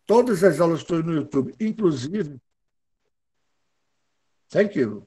Todas as aulas estão no YouTube, inclusive, thank you.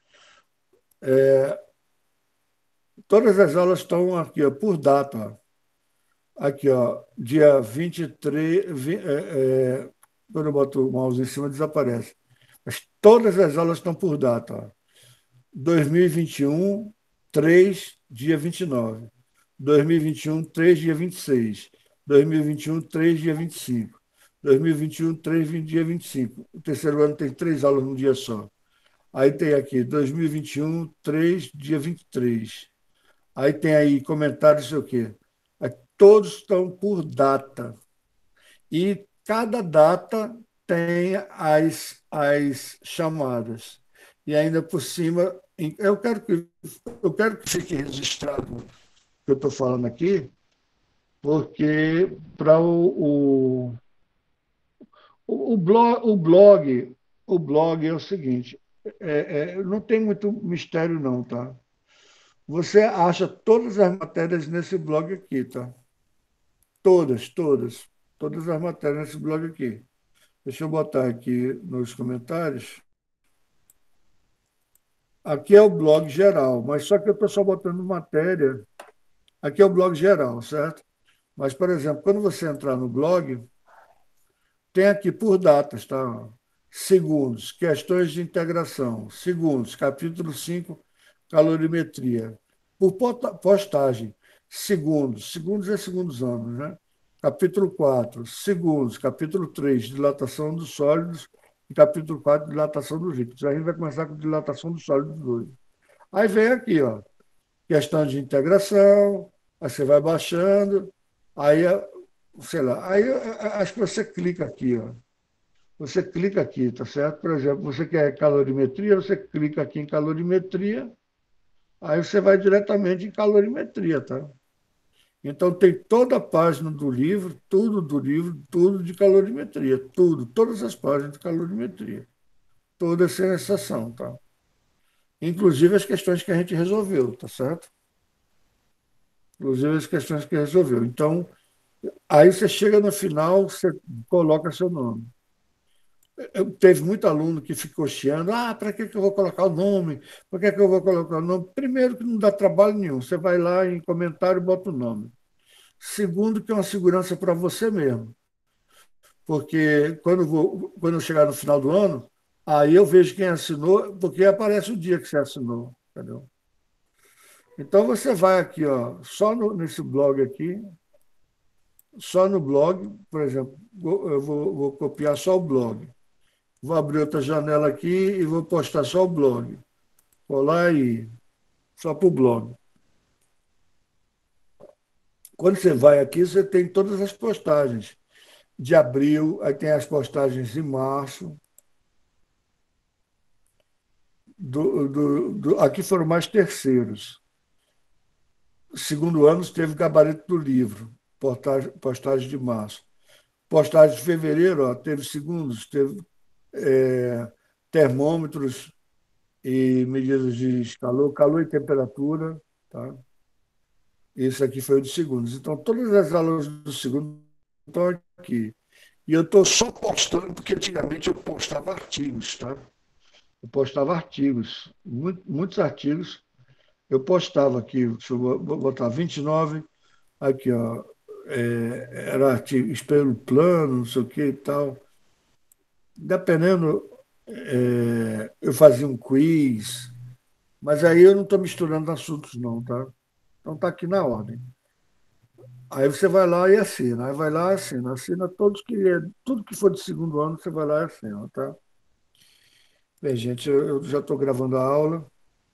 Todas as aulas estão aqui, ó, por data. Ó. Aqui, ó, dia 23. Quando eu boto o mouse em cima, desaparece. Mas todas as aulas estão por data. Ó. 2021, 3, dia 29. 2021, 3, dia 26. 2021, 3, dia 25. 2021, 3, dia 25. O terceiro ano tem 3 aulas num dia só. Aí tem aqui 2021, 3, dia 23. Aí tem aí comentários, sei o quê. Aí todos estão por data. E cada data tem as chamadas. E ainda por cima, eu quero que fique registrado o que eu estou falando aqui, porque para o blog é o seguinte, não tem muito mistério não, tá? Você acha todas as matérias nesse blog aqui, tá? Todas, todas. Todas as matérias nesse blog aqui. Deixa eu botar aqui nos comentários. Aqui é o blog geral, mas só que eu estou só botando matéria. Aqui é o blog geral, certo? Mas, por exemplo, quando você entrar no blog, tem aqui por datas, tá? Segundos, questões de integração. Segundos, capítulo 5, calorimetria. Por postagem, segundos. Segundos é segundos anos, né? Capítulo 4, segundos. Capítulo 3, dilatação dos sólidos. E capítulo 4, dilatação dos líquidos. Aí a gente vai começar com dilatação dos sólidos hoje. Aí vem aqui, ó, questão de integração, aí você vai baixando, aí, sei lá, aí acho que você clica aqui, ó. Você clica aqui, tá certo? Por exemplo, você quer calorimetria, você clica aqui em calorimetria, aí você vai diretamente em calorimetria, tá? Então tem toda a página do livro, tudo de calorimetria, tudo, todas as páginas de calorimetria, todas sem exceção, tá? Inclusive as questões que a gente resolveu, tá certo? Inclusive as questões que resolveu. Então, aí você chega no final, você coloca seu nome. Teve muito aluno que ficou chiando, para que eu vou colocar o nome? Por que eu vou colocar o nome? Primeiro, que não dá trabalho nenhum. Você vai lá em comentário e bota o nome. Segundo, que é uma segurança para você mesmo. Porque quando eu chegar no final do ano, aí eu vejo quem assinou, porque aparece o dia que você assinou. Entendeu? Então você vai aqui, ó, só nesse blog aqui, só no blog, por exemplo, eu vou copiar só o blog. Vou abrir outra janela aqui e vou postar só o blog. Vou lá e só para o blog. Quando você vai aqui, você tem todas as postagens de abril, aí tem as postagens de março. Aqui foram mais terceiros. Segundo ano, teve gabarito do livro, postagem de março. Postagem de fevereiro, ó, teve segundos, teve é, termômetros e medidas de calor e temperatura. Tá? Esse aqui foi o de segundos. Então, todas as aulas do segundo estão aqui. E eu estou só postando, porque antigamente eu postava artigos, tá? Eu postava artigos, muitos artigos. Eu postava aqui, deixa eu botar 29, aqui, ó, era artigo, espelho plano, não sei o que e tal. Dependendo, eu fazia um quiz, mas aí eu não estou misturando assuntos, não, tá? Então tá aqui na ordem. Aí você vai lá e assina. Aí vai lá e assina. Assina tudo que for de segundo ano, você vai lá e assina, tá? Bem, gente, eu já estou gravando a aula.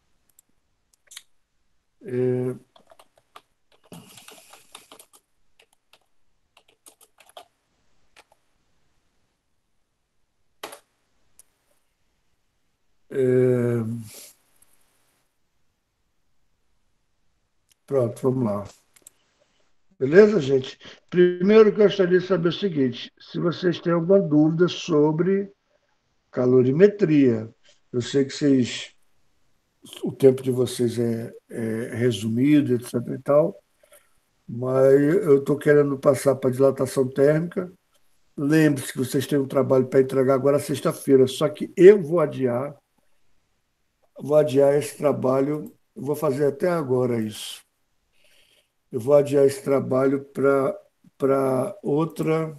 É, é, pronto, vamos lá. Beleza, gente? Primeiro, eu gostaria de saber o seguinte: se vocês têm alguma dúvida sobre calorimetria. Eu sei que o tempo de vocês é resumido, etc. e tal, mas eu estou querendo passar para dilatação térmica. lembre-se que vocês têm um trabalho para entregar agora sexta-feira, só que eu vou adiar esse trabalho, eu vou fazer até agora isso. Eu vou adiar esse trabalho para outra,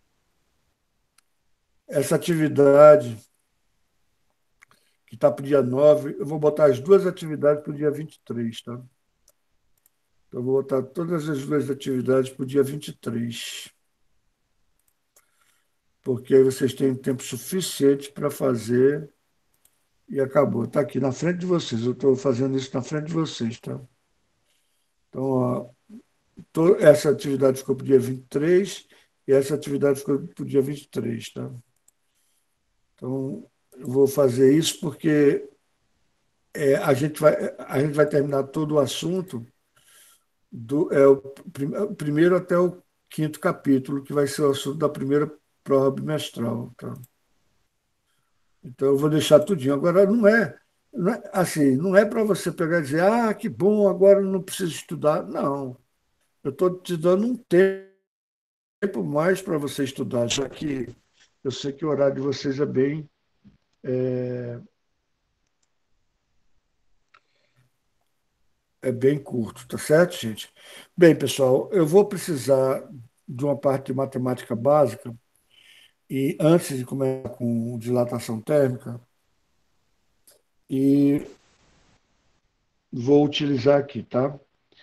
essa atividade que está para o dia 9, eu vou botar as duas atividades para o dia 23, tá? Então, eu vou botar todas as duas atividades para o dia 23, porque aí vocês têm tempo suficiente para fazer e acabou. Está aqui na frente de vocês, eu estou fazendo isso na frente de vocês, tá? Então, ó, essa atividade ficou para o dia 23 e essa atividade ficou para o dia 23, tá? Então, eu vou fazer isso porque a gente vai terminar todo o assunto o primeiro até o quinto capítulo, que vai ser o assunto da primeira prova bimestral. Tá? Então, eu vou deixar tudinho. Agora, não é assim, não é para você pegar e dizer, ah, que bom, agora eu não preciso estudar. Não, eu estou te dando um tempo mais para você estudar, já que eu sei que o horário de vocês é bem curto, tá certo, gente? Bem, pessoal, eu vou precisar de uma parte de matemática básica e antes de começar com dilatação térmica, e vou utilizar aqui, tá?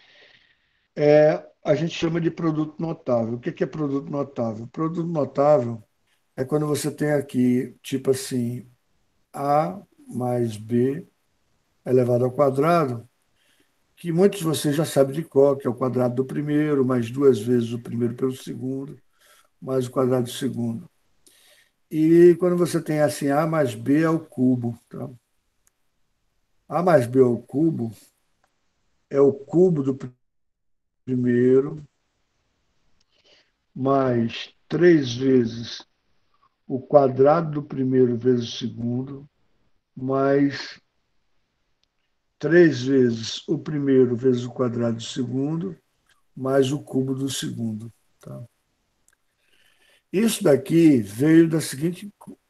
A gente chama de produto notável. O que é produto notável? Produto notável é quando você tem aqui, tipo assim, A mais B elevado ao quadrado, que muitos de vocês já sabem de cor, que é o quadrado do primeiro, mais duas vezes o primeiro pelo segundo, mais o quadrado do segundo. E quando você tem assim, A mais B ao cubo. Tá? A mais B ao cubo é o cubo do primeiro, mais três vezes o quadrado do primeiro vezes o segundo, mais três vezes o primeiro vezes o quadrado do segundo, mais o cubo do segundo. Tá? Isso daqui veio da seguinte.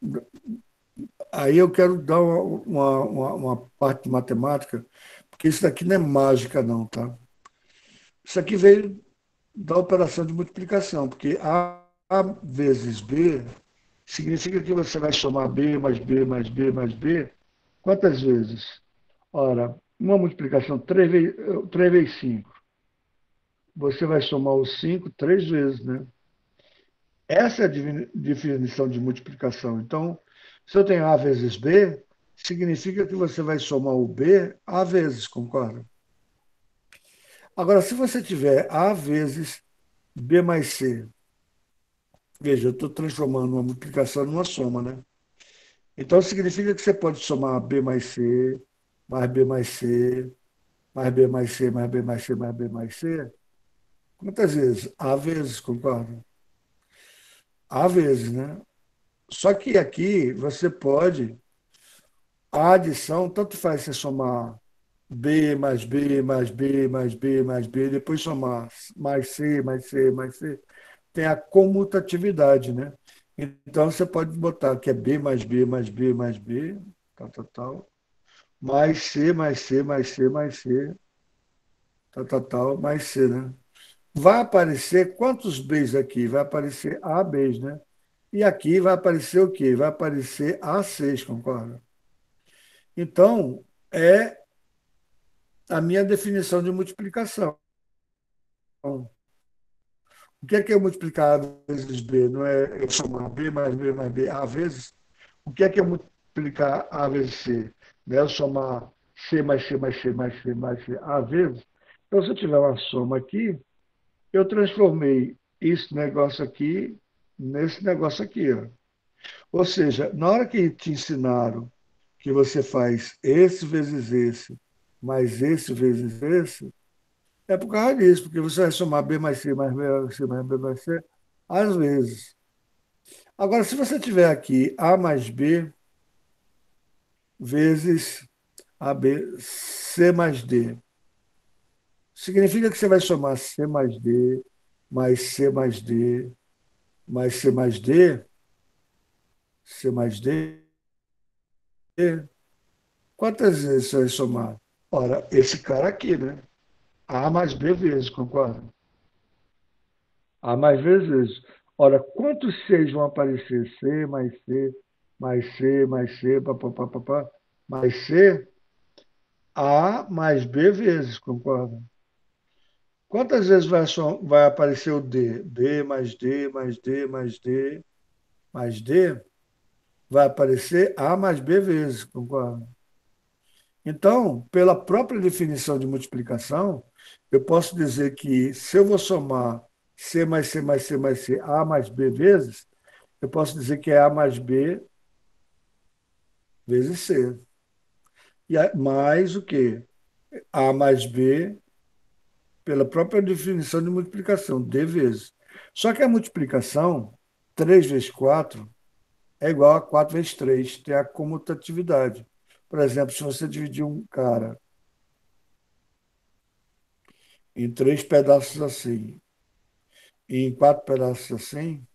Aí eu quero dar uma parte de matemática, porque isso daqui não é mágica, não, tá? Isso aqui veio da operação de multiplicação, porque A vezes B significa que você vai somar B mais B mais B mais B quantas vezes? Ora, uma multiplicação 3 vezes 5. Você vai somar o 5 três vezes, né? Essa é a definição de multiplicação. Então, se eu tenho A vezes B, significa que você vai somar o B A vezes, concorda? Agora, se você tiver A vezes B mais C, veja, eu estou transformando uma multiplicação numa soma, né? Então, significa que você pode somar B mais C, mais B mais C, mais B mais C, mais B mais C, mais B mais C. Quantas vezes? A vezes, concorda? A vezes, né? Só que aqui você pode, a adição, tanto faz você somar B mais B mais B mais B mais B, depois somar mais C, mais C, mais C, tem a comutatividade, né? Então você pode botar que é B mais B mais B mais B, tal, tal, tal, mais C mais C mais C mais C, tal, tal, tal, mais C, né? Vai aparecer quantos Bs aqui? Vai aparecer A Bs, né? E aqui vai aparecer o quê? Vai aparecer A6, concorda? Então, é a minha definição de multiplicação. O que é multiplicar A vezes B? Não é eu somar B mais B mais B A vezes? O que é multiplicar A vezes C? Não é eu somar C mais C mais C mais C mais C A vezes? Então, se eu tiver uma soma aqui, eu transformei esse negócio aqui nesse negócio aqui. Ó. Ou seja, na hora que te ensinaram que você faz esse, mais esse vezes esse, é por causa disso, porque você vai somar B mais C mais B mais C mais B mais C, às vezes. Agora, se você tiver aqui A mais B vezes AB, C mais D, significa que você vai somar C mais D, mais C mais D, mais C mais D, C mais D, quantas vezes você vai somar? Ora, esse cara aqui, né? A mais B vezes, concorda? A mais vezes. Ora, quantos Cs vão aparecer? C mais C, mais C, mais C, papapá, mais C, A mais B vezes, concorda? Quantas vezes vai aparecer o D? B mais D, mais D, mais D, mais D, vai aparecer A mais B vezes, concorda? Então, pela própria definição de multiplicação, eu posso dizer que se eu vou somar C mais C mais C mais C, A mais B vezes, eu posso dizer que é A mais B vezes C. Mais o quê? A mais B pela própria definição de multiplicação, D vezes. Só que a multiplicação, 3 vezes 4 é igual a 4 vezes 3, tem a comutatividade. Por exemplo, se você dividir um cara em 3 pedaços assim, e em 4 pedaços assim,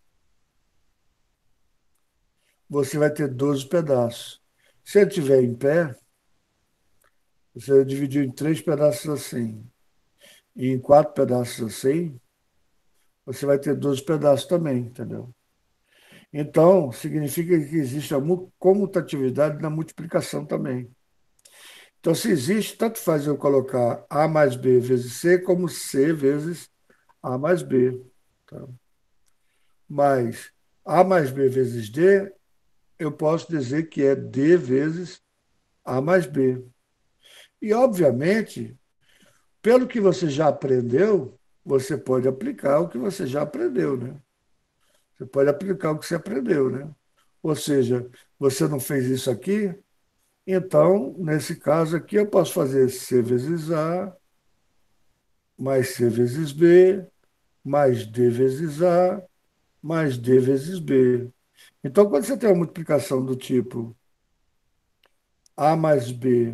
você vai ter 12 pedaços. Se ele estiver em pé, você dividiu em 3 pedaços assim, e em 4 pedaços assim, você vai ter 12 pedaços também, entendeu? Então, significa que existe a comutatividade na multiplicação também. Então, se existe, tanto faz eu colocar A mais B vezes C, como C vezes A mais B. Tá? Mas A mais B vezes D, eu posso dizer que é D vezes A mais B. E, obviamente, pelo que você já aprendeu, você pode aplicar o que você já aprendeu, né? Você pode aplicar o que você aprendeu, né? Ou seja, você não fez isso aqui, então, nesse caso aqui, eu posso fazer C vezes A, mais C vezes B, mais D vezes A, mais D vezes B. Então, quando você tem uma multiplicação do tipo A mais B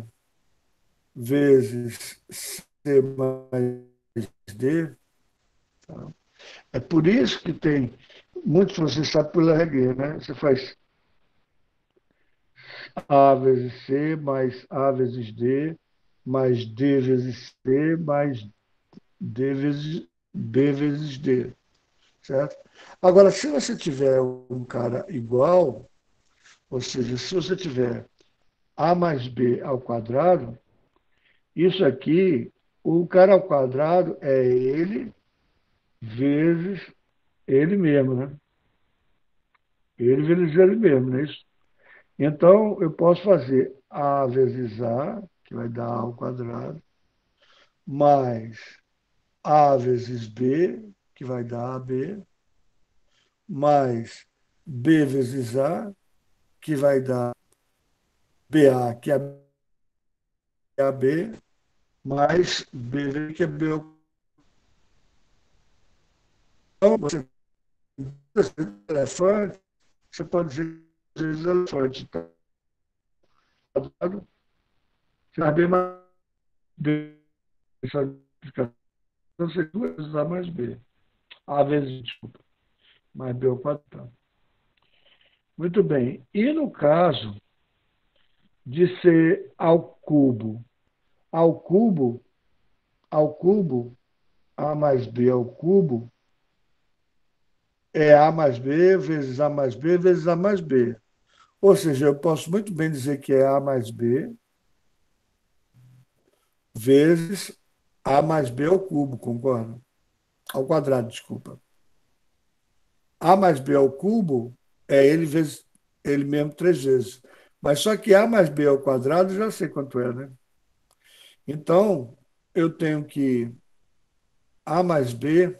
vezes C mais D, tá? É por isso que tem, muitos você sabe pela regra, né? Você faz A vezes C mais A vezes D, mais D vezes C, mais D vezes B vezes D, certo? Agora, se você tiver um cara igual, ou seja, se você tiver A mais B ao quadrado, isso aqui, o cara ao quadrado é ele vezes ele mesmo, né? Ele vezes ele mesmo, não é isso? Então, eu posso fazer A vezes A, que vai dar A ao quadrado, mais A vezes B, que vai dar AB, mais B vezes A, que vai dar BA, que é AB, mais BV, que é BO. Então, você elefante, você pode dizer às vezes elefante. Então, você vai bem mais B, essa multiplicação, você 2 A mais B. A vezes, desculpa, mais B ao quadrado. Muito bem. E no caso de ser ao cubo, ao cubo, A mais B ao cubo, é A mais B vezes A mais B vezes A mais B. Ou seja, eu posso muito bem dizer que é A mais B vezes A mais B ao cubo, concorda? Ao quadrado, desculpa. A mais B ao cubo é ele vezes ele mesmo 3 vezes. Mas só que A mais B ao quadrado já sei quanto é, né? Então, eu tenho que A mais B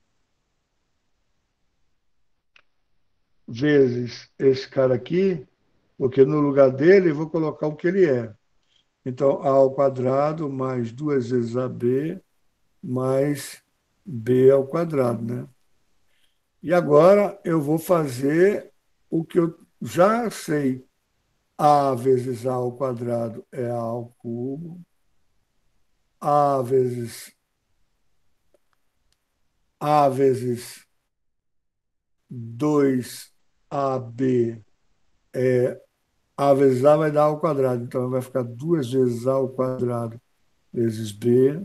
vezes esse cara aqui, porque no lugar dele eu vou colocar o que ele é. Então, A ao quadrado mais 2 vezes AB mais B ao quadrado, né? E agora eu vou fazer o que eu já sei. A vezes A ao quadrado é A ao cubo. A vezes A vezes 2AB, A vezes A vai dar A ao quadrado. Então, vai ficar 2 vezes A ao quadrado vezes B.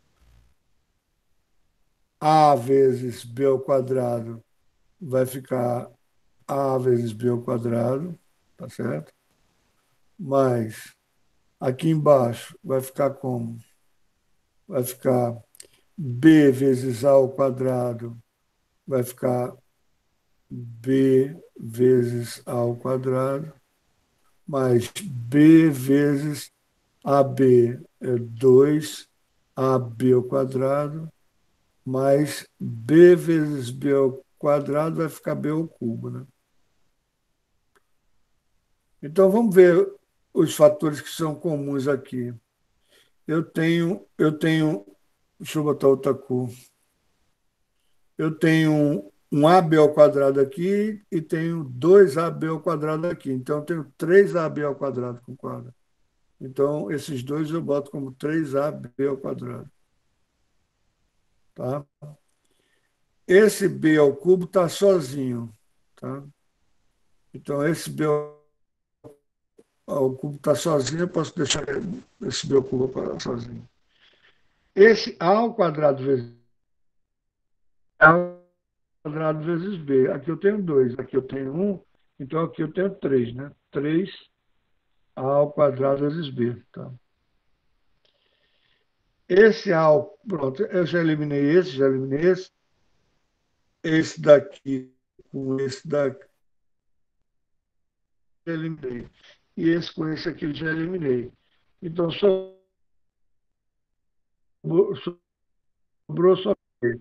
A vezes B ao quadrado vai ficar A vezes B ao quadrado, tá certo? Mas aqui embaixo vai ficar como? Vai ficar B vezes A ao quadrado, vai ficar B vezes A ao quadrado, mais B vezes AB é 2 AB ao quadrado, mais B vezes B ao quadrado vai ficar B ao cubo, né? Então vamos ver os fatores que são comuns aqui. Eu tenho, deixa eu botar outra cor. Eu tenho um AB ao quadrado aqui e tenho 2AB ao quadrado aqui. Então eu tenho 3AB ao quadrado, concorda? Então esses dois eu boto como 3AB ao quadrado, tá? Esse B ao cubo está sozinho, tá? Então esse B ao cubo está sozinho, eu posso deixar esse B ao cubo sozinho. Esse A ao quadrado vezes A ao quadrado vezes B. Aqui eu tenho 2, aqui eu tenho um, então aqui eu tenho 3, né? 3A ao quadrado vezes B. Tá? Esse A ao. Pronto, eu já eliminei esse, já eliminei esse. Esse daqui com esse daqui, já eliminei. E esse com esse aqui, já eliminei. Então, sobrou só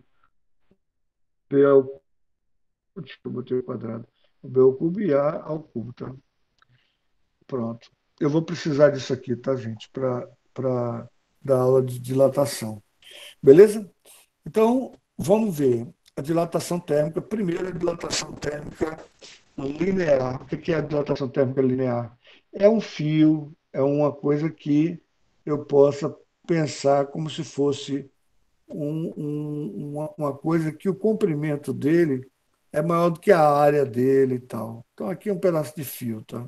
B ao cubo. Eu botei o quadrado. O B ao cubo e A ao cubo, tá? Pronto. Eu vou precisar disso aqui, tá, gente? Para dar aula de dilatação. Beleza? Então, vamos ver. A dilatação térmica. Primeiro, a dilatação térmica linear. O que é a dilatação térmica linear? É um fio, é uma coisa que eu possa pensar como se fosse uma coisa que o comprimento dele é maior do que a área dele e tal. Então, aqui é um pedaço de fio, tá?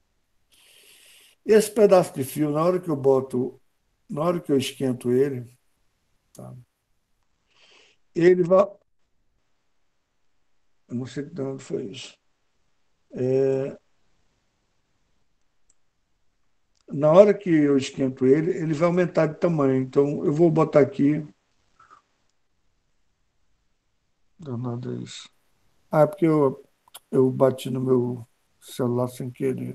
Esse pedaço de fio, na hora que eu esquento ele, tá? Ele vai. Eu não sei de onde foi isso. Na hora que eu esquento ele, ele vai aumentar de tamanho. Então, eu vou botar aqui. Danado é isso. Ah, é porque eu bati no meu celular sem querer.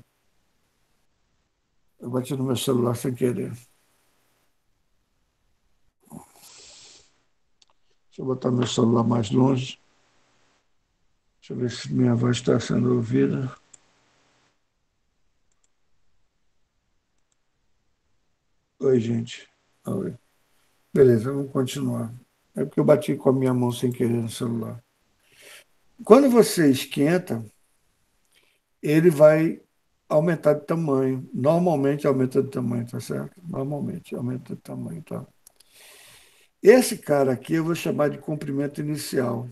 Eu bati no meu celular sem querer. Deixa eu botar meu celular mais longe. Deixa eu ver se minha voz está sendo ouvida. Oi, gente. Oi. Beleza, vamos continuar. É porque eu bati com a minha mão sem querer no celular. Quando você esquenta, ele vai aumentar de tamanho. Normalmente aumenta de tamanho, tá certo? Normalmente aumenta de tamanho, tá? Esse cara aqui eu vou chamar de comprimento inicial.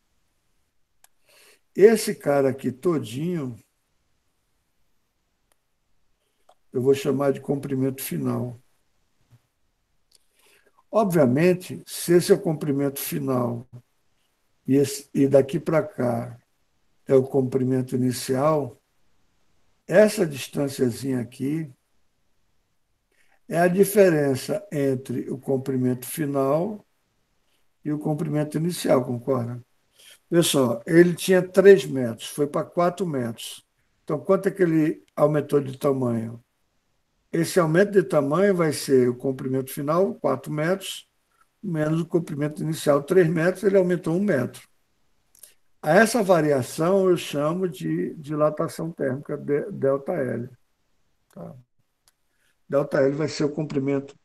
Esse cara aqui todinho eu vou chamar de comprimento final. Obviamente, se esse é o comprimento final e daqui para cá é o comprimento inicial, essa distânciazinha aqui é a diferença entre o comprimento final e o comprimento inicial, concorda? Pessoal, ele tinha 3 metros, foi para 4 metros. Então, quanto é que ele aumentou de tamanho? Esse aumento de tamanho vai ser o comprimento final, 4 metros, menos o comprimento inicial, 3 metros, ele aumentou 1 metro. A essa variação eu chamo de dilatação térmica, ΔL. Tá? ΔL vai ser o comprimento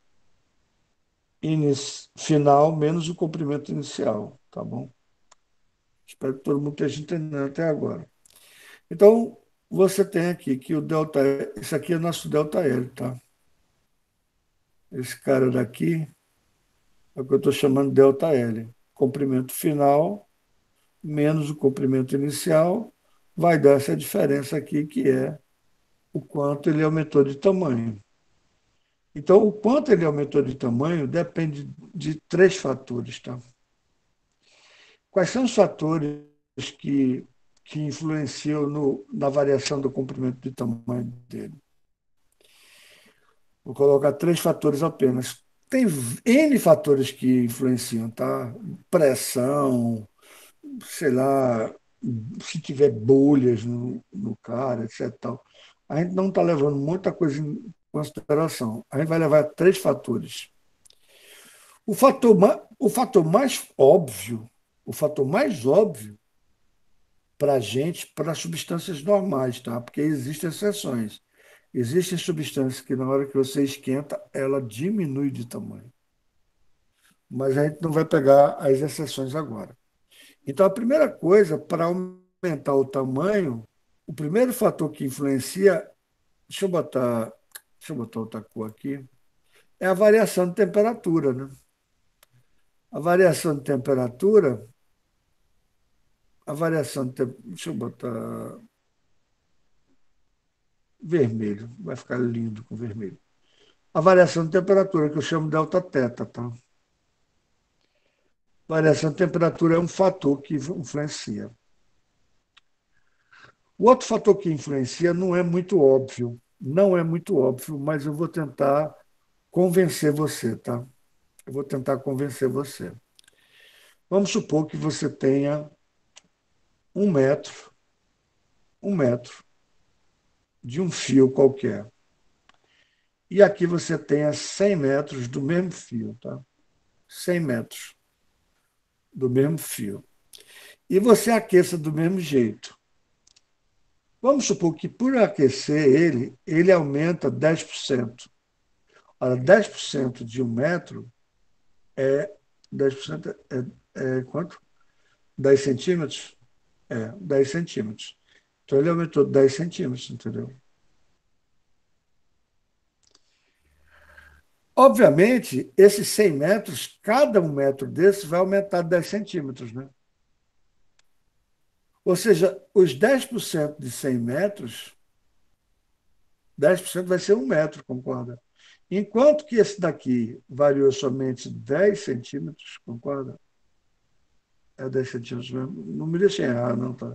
final menos o comprimento inicial, tá bom? Espero que todo mundo esteja entendendo até agora. Então, você tem aqui que o delta, esse aqui é nosso delta L, tá? Esse cara daqui é o que eu estou chamando de delta L. Comprimento final menos o comprimento inicial, vai dar essa diferença aqui, que é o quanto ele aumentou de tamanho. Então, o quanto ele aumentou de tamanho depende de três fatores, tá? Quais são os fatores que, que influenciam na variação do comprimento de tamanho dele? Vou colocar três fatores apenas. Tem N fatores que influenciam, tá? Pressão, sei lá, se tiver bolhas no cara, etc. Tal. A gente não está levando muita coisa em consideração. A gente vai levar três fatores. O fator mais óbvio para a gente, para substâncias normais, tá? Porque existem exceções. Existem substâncias que, na hora que você esquenta, ela diminui de tamanho. Mas a gente não vai pegar as exceções agora. Então, a primeira coisa, para aumentar o tamanho, o primeiro fator que influencia, deixa eu botar outra cor aqui, é a variação de temperatura, né? A variação de temperatura, deixa eu botar vermelho, vai ficar lindo com vermelho. A variação de temperatura, que eu chamo de delta teta, tá? Variação de temperatura é um fator que influencia. O outro fator que influencia não é muito óbvio, não é muito óbvio, mas eu vou tentar convencer você, tá? Eu vou tentar convencer você. Vamos supor que você tenha 1 metro, 1 metro de um fio qualquer. E aqui você tenha 100 metros do mesmo fio, tá? 100 metros do mesmo fio. E você aqueça do mesmo jeito. Vamos supor que por aquecer ele aumenta 10%. Ora, 10% de 1 metro é 10% é quanto? 10 centímetros? 10 centímetros. Então ele aumentou 10 centímetros, entendeu? Obviamente, esses 100 metros, cada 1 metro desses vai aumentar 10 centímetros, né? Ou seja, os 10% de 100 metros, 10% vai ser 1 metro, concorda? Enquanto que esse daqui variou somente 10 centímetros, concorda? É 10 centímetros mesmo. Não me deixem errar, não, tá?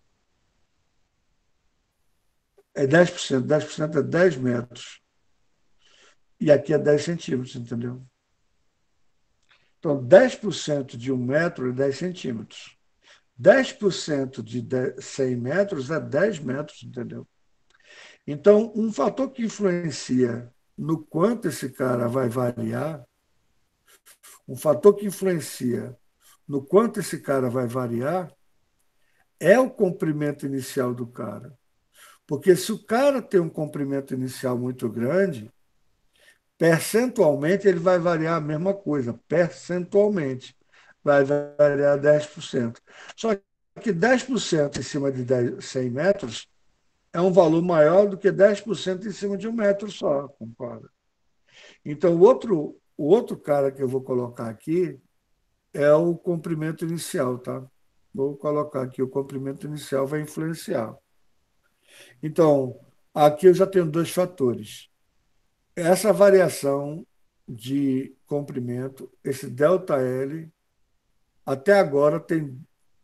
É 10%. 10% é 10 metros. E aqui é 10 centímetros, entendeu? Então, 10% de 1 metro é 10 centímetros. 10% de 100 metros é 10 metros, entendeu? Então, um fator que influencia no quanto esse cara vai variar, um fator que influencia no quanto esse cara vai variar, é o comprimento inicial do cara. Porque se o cara tem um comprimento inicial muito grande, percentualmente ele vai variar a mesma coisa, percentualmente. Vai variar 10%. Só que 10% em cima de 100 metros é um valor maior do que 10% em cima de 1 metro só, concorda? Então, o outro cara que eu vou colocar aqui é o comprimento inicial, tá? Vou colocar aqui o comprimento inicial, vai influenciar. Então, aqui eu já tenho dois fatores. Essa variação de comprimento, esse delta L, até agora tem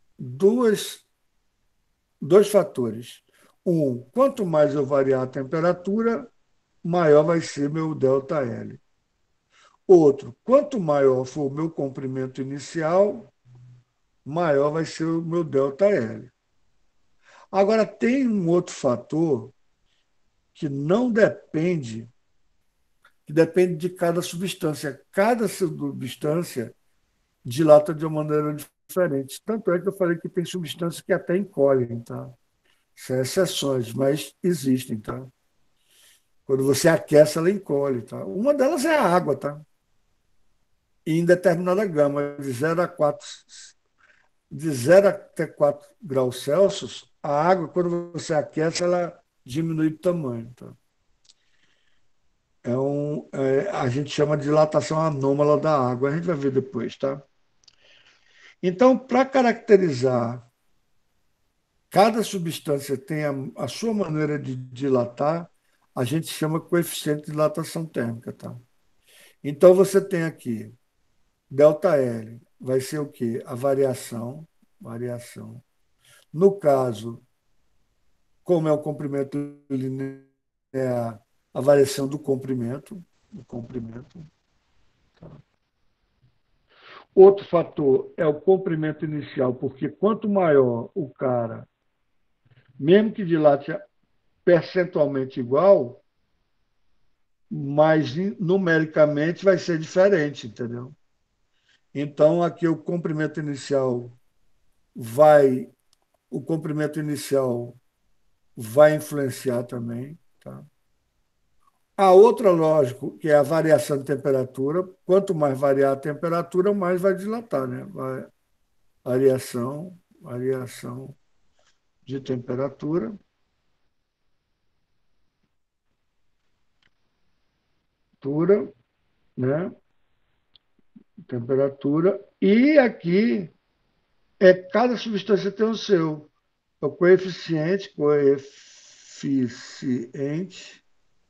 dois fatores. Quanto mais eu variar a temperatura, maior vai ser meu delta L. Outro, quanto maior for o meu comprimento inicial, maior vai ser o meu delta L. Agora, tem um outro fator que não depende, que depende de cada substância. Cada substância dilata de uma maneira diferente. Tanto é que eu falei que tem substâncias que até encolhem, tá? São exceções, mas existem, tá? Quando você aquece, ela encolhe, tá? Uma delas é a água, tá? E em determinada gama, de 0 até 4 graus Celsius, a água, quando você aquece, ela diminui de tamanho, tá? A gente chama de dilatação anômala da água. A gente vai ver depois, tá? Então, para caracterizar, cada substância tem a sua maneira de dilatar, a gente chama coeficiente de dilatação térmica, tá? Então, você tem aqui ΔL, vai ser o quê? A variação. No caso, como é o comprimento linear, a variação do comprimento. Tá? Outro fator é o comprimento inicial, porque quanto maior o cara, mesmo que dilate percentualmente igual, mais numericamente vai ser diferente, entendeu? Então, aqui vai, o comprimento inicial vai influenciar também, tá? A outra, lógico, que é a variação de temperatura. Quanto mais variar a temperatura, mais vai dilatar, né? Variação de temperatura, né? Temperatura. E aqui cada substância tem o seu. O coeficiente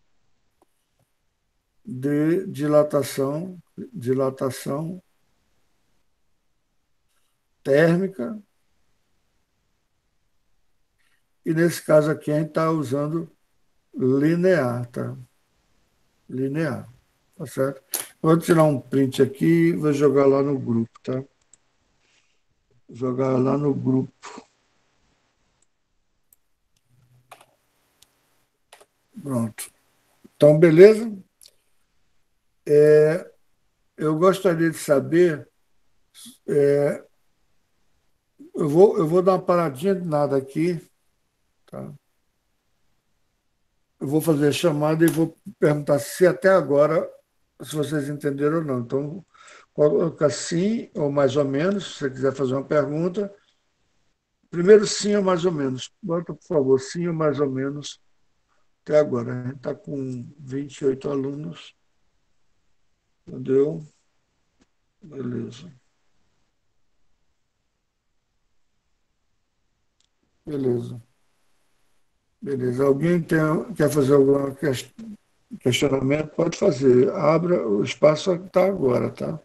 de dilatação térmica. E nesse caso aqui a gente está usando linear, tá? Linear, tá certo? Vou tirar um print aqui e vou jogar lá no grupo, tá? Jogar lá no grupo. Pronto. Então, beleza? Eu gostaria de saber, eu vou dar uma paradinha de nada aqui, tá? Eu vou fazer a chamada e vou perguntar se até agora, se vocês entenderam ou não. Então, coloca sim ou mais ou menos, se você quiser fazer uma pergunta. Primeiro, sim ou mais ou menos. Bota, por favor, sim ou mais ou menos até agora. A gente está com 28 alunos, entendeu? Beleza. Beleza. Beleza. Alguém quer fazer algum questionamento? Pode fazer. Abra, o espaço está agora, tá?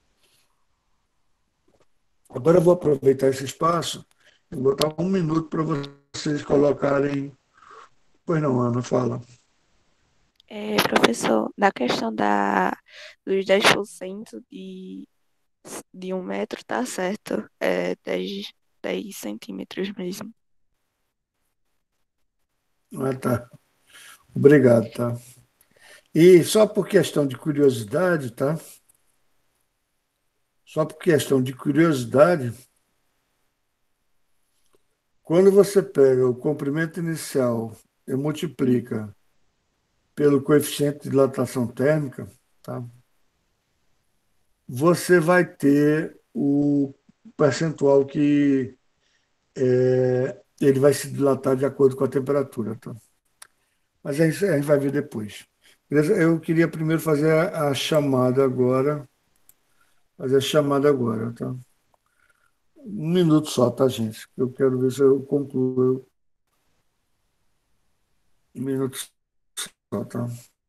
Agora eu vou aproveitar esse espaço e botar um minuto para vocês colocarem. Pois não, Ana, fala. Professor, na questão dos 10% de 1 metro, tá certo. É 10 centímetros mesmo. Ah, tá. Obrigado, tá? E só por questão de curiosidade, tá? Só por questão de curiosidade, quando você pega o comprimento inicial e multiplica pelo coeficiente de dilatação térmica, tá? Você vai ter o percentual que ele vai se dilatar de acordo com a temperatura, tá? Mas é isso, a gente vai ver depois. Beleza? Eu queria primeiro fazer a chamada agora. Fazer a chamada agora, tá? Um minuto só, tá, gente? Eu quero ver se eu concluo. Um minuto só, tá?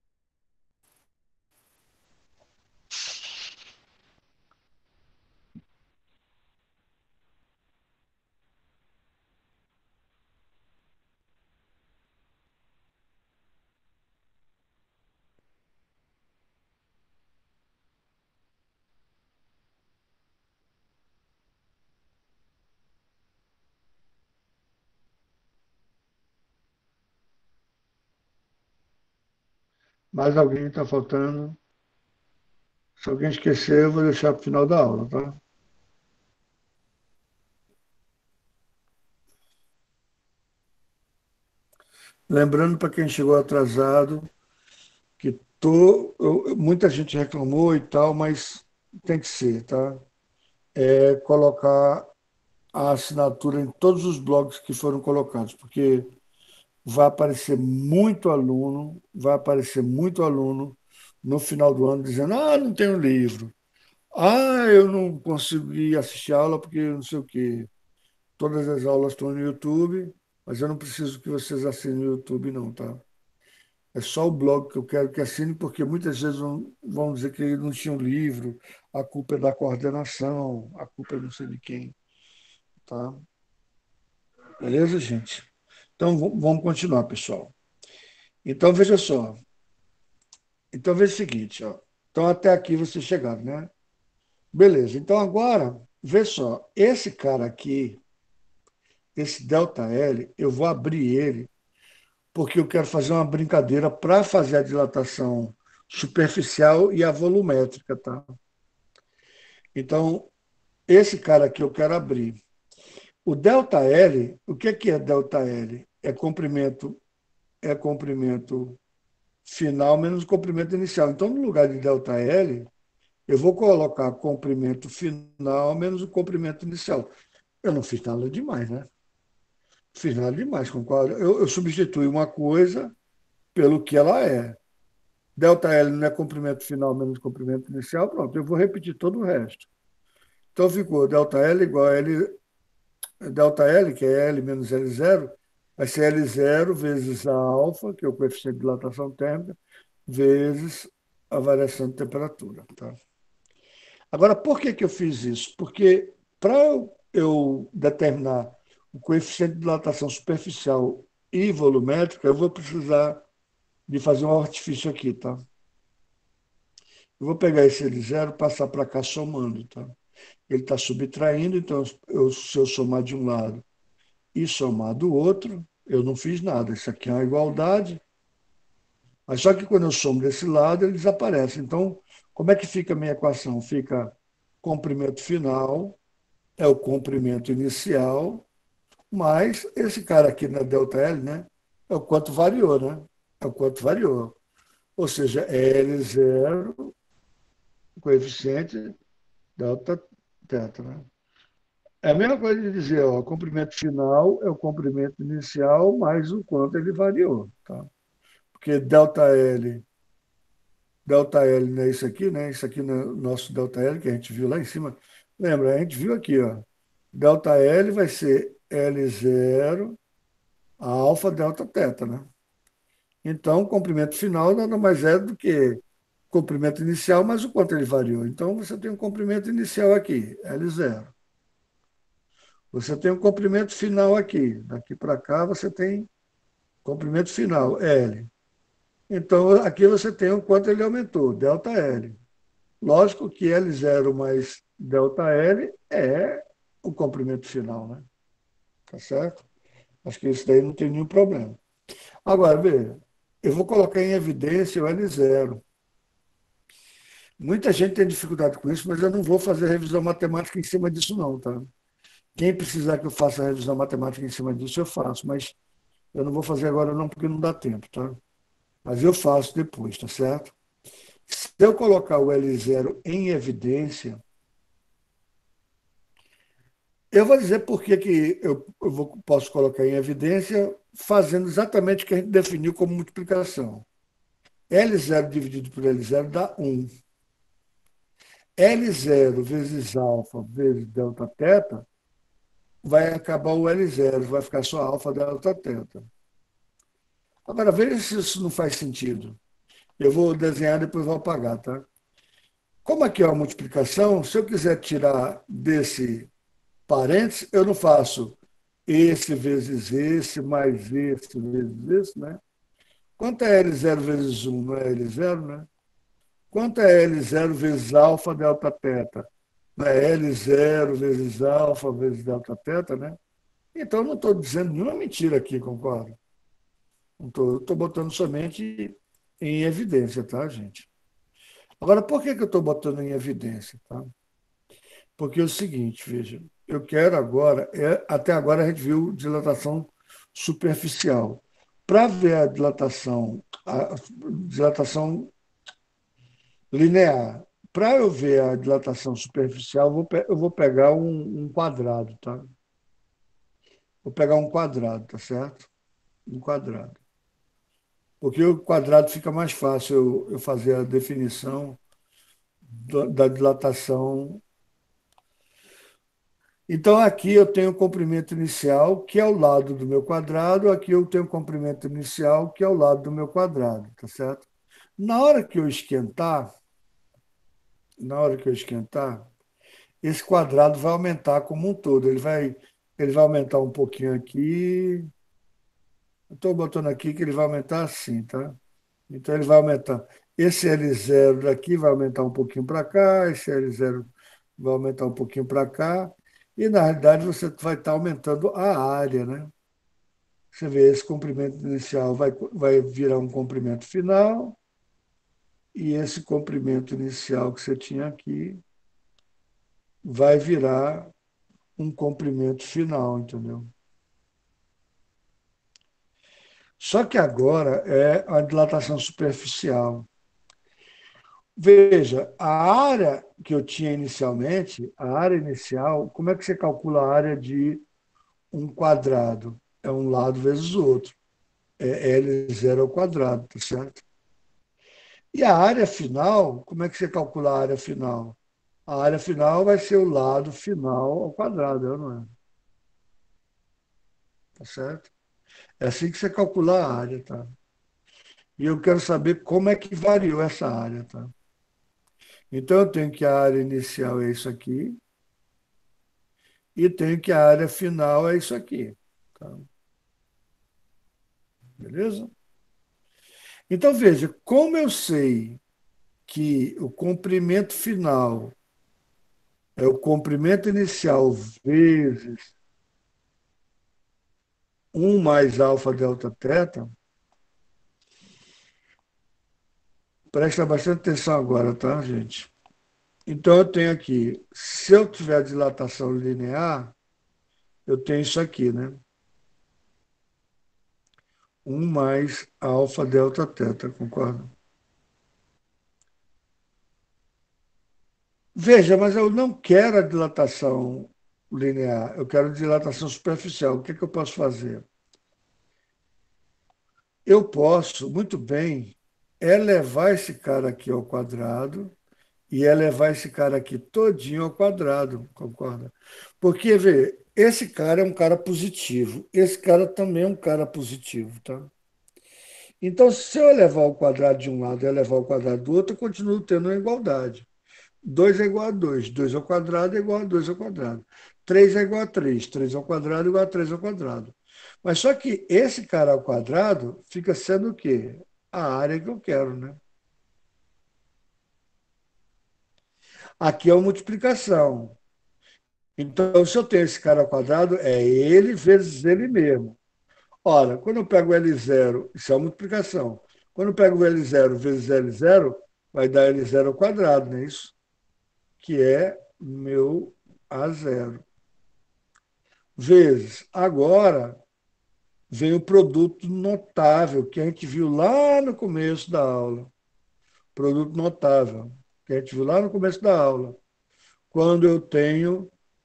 Mais alguém está faltando? Se alguém esquecer, eu vou deixar para o final da aula, tá? Lembrando para quem chegou atrasado que muita gente reclamou e tal, mas tem que ser, tá? É colocar a assinatura em todos os blogs que foram colocados, porque vai aparecer muito aluno no final do ano dizendo: ah, não tenho livro. Ah, eu não consegui assistir a aula porque não sei o quê. Todas as aulas estão no YouTube, mas eu não preciso que vocês assinem o YouTube, não, tá? É só o blog que eu quero que assine, porque muitas vezes vão dizer que não tinha um livro, a culpa é da coordenação, a culpa é não sei de quem, tá? Beleza, gente? Então, vamos continuar, pessoal. Então, veja só. Então, veja o seguinte, ó. Então, até aqui vocês chegaram, né? Beleza. Então, agora, vê só. Esse cara aqui, esse delta L, eu vou abrir ele porque eu quero fazer uma brincadeira para fazer a dilatação superficial e a volumétrica, tá? Então, esse cara aqui eu quero abrir. O delta L, o que é delta L? É comprimento final menos o comprimento inicial. Então, no lugar de delta L, eu vou colocar comprimento final menos o comprimento inicial. Eu não fiz nada demais, né? Fiz nada demais. Concordo? Eu substituí uma coisa pelo que ela é. Delta L não é comprimento final menos comprimento inicial, pronto. Eu vou repetir todo o resto. Então ficou delta L igual a L, delta L, que é L menos L zero, vai ser L zero vezes a alfa, que é o coeficiente de dilatação térmica, vezes a variação de temperatura. Tá? Agora, por que, que eu fiz isso? Porque para eu determinar o coeficiente de dilatação superficial e volumétrica, eu vou precisar de fazer um artifício aqui, tá? Eu vou pegar esse L zero e passar para cá somando, tá? Ele está subtraindo, então se eu somar de um lado e somar do outro, eu não fiz nada. Isso aqui é uma igualdade, mas só que quando eu somo desse lado, ele desaparece. Então, como é que fica a minha equação? Fica comprimento final é o comprimento inicial, mais esse cara aqui na ΔL, né? É o quanto variou, né? É o quanto variou. Ou seja, L zero, coeficiente, delta teta, né? É a mesma coisa de dizer, ó, o comprimento final é o comprimento inicial mais o quanto ele variou, tá? Porque delta L não é isso aqui, né? Isso aqui no nosso delta L que a gente viu lá em cima. Lembra, a gente viu aqui, ó. Delta L vai ser L zero alfa delta teta, né? Então, o comprimento final nada mais é do que comprimento inicial mais o quanto ele variou. Então, você tem um comprimento inicial aqui, L zero. Você tem um comprimento final aqui. Daqui para cá você tem comprimento final, L. Então, aqui você tem o quanto ele aumentou, delta L. Lógico que L zero mais delta L é o comprimento final, né? Tá certo? Acho que isso daí não tem nenhum problema. Agora, veja, eu vou colocar em evidência o L zero. Muita gente tem dificuldade com isso, mas eu não vou fazer revisão matemática em cima disso, não, tá? Quem precisar que eu faça revisão matemática em cima disso, eu faço, mas eu não vou fazer agora, não, porque não dá tempo, tá? Mas eu faço depois, tá certo? Se eu colocar o L zero em evidência, eu vou dizer por que, que posso colocar em evidência fazendo exatamente o que a gente definiu como multiplicação. L zero dividido por L zero dá 1. L zero vezes alfa vezes delta teta vai acabar o L zero, vai ficar só alfa delta teta. Agora, veja se isso não faz sentido. Eu vou desenhar, depois vou apagar, tá? Como aqui é uma multiplicação, se eu quiser tirar desse parênteses, eu não faço esse vezes esse, mais esse vezes esse, né? Quanto é L zero vezes um? Não é L zero, né? Quanto é L zero vezes alfa delta teta? Não é L zero vezes alfa vezes delta teta, né? Então, eu não estou dizendo nenhuma mentira aqui, concorda? Não estou botando somente em evidência, tá, gente? Agora, por que, que eu estou botando em evidência? Tá? Porque é o seguinte, veja, eu quero agora, até agora a gente viu dilatação superficial. Para ver a dilatação linear, para eu ver a dilatação superficial, eu vou pegar um quadrado, tá? Vou pegar um quadrado, tá certo? Um quadrado. Porque o quadrado fica mais fácil eu fazer a definição da dilatação. Então, aqui eu tenho o comprimento inicial, que é o lado do meu quadrado, aqui eu tenho o comprimento inicial, que é o lado do meu quadrado, tá certo? Na hora que eu esquentar, na hora que eu esquentar, esse quadrado vai aumentar como um todo. Ele vai aumentar um pouquinho aqui. Estou botando aqui que ele vai aumentar assim, tá? Então ele vai aumentar. Esse L0 daqui vai aumentar um pouquinho para cá, esse L0 vai aumentar um pouquinho para cá. E na realidade você vai estar aumentando a área, né? Você vê, esse comprimento inicial vai virar um comprimento final, e esse comprimento inicial que você tinha aqui vai virar um comprimento final, entendeu? Só que agora é a dilatação superficial. Veja, a área que eu tinha inicialmente, a área inicial, como é que você calcula a área de um quadrado? É um lado vezes o outro. É L0 ao quadrado, tá certo? E a área final, como é que você calcula a área final? A área final vai ser o lado final ao quadrado, não é? Tá certo? É assim que você calcula a área, tá? E eu quero saber como é que variou essa área, tá? Então, eu tenho que a área inicial é isso aqui, e tenho que a área final é isso aqui, tá? Beleza? Então, veja, como eu sei que o comprimento final é o comprimento inicial vezes um mais alfa delta teta, presta bastante atenção agora, tá, gente? Então, eu tenho aqui, se eu tiver dilatação linear, eu tenho isso aqui, né? Um mais alfa delta teta, concorda? Veja, mas eu não quero a dilatação linear, eu quero dilatação superficial. O que é que eu posso fazer? Eu posso, muito bem, elevar esse cara aqui ao quadrado e elevar esse cara aqui todinho ao quadrado, concorda? Porque, vê, esse cara é um cara positivo, esse cara também é um cara positivo, tá? Então, se eu elevar o quadrado de um lado e elevar o quadrado do outro, eu continuo tendo uma igualdade. 2 é igual a 2, 2 ao quadrado é igual a 2 ao quadrado. 3 é igual a 3, 3 ao quadrado é igual a 3 ao quadrado. Mas só que esse cara ao quadrado fica sendo o quê? A área que eu quero, né? Aqui é uma multiplicação. Então, se eu tenho esse cara ao quadrado, é ele vezes ele mesmo. Ora, quando eu pego L0, isso é uma multiplicação. Quando eu pego L0 vezes L0, vai dar L0 ao quadrado, não é isso? Que é meu A0. Vezes. Agora vem o produto notável, que a gente viu lá no começo da aula. Produto notável, que a gente viu lá no começo da aula. Quando eu tenho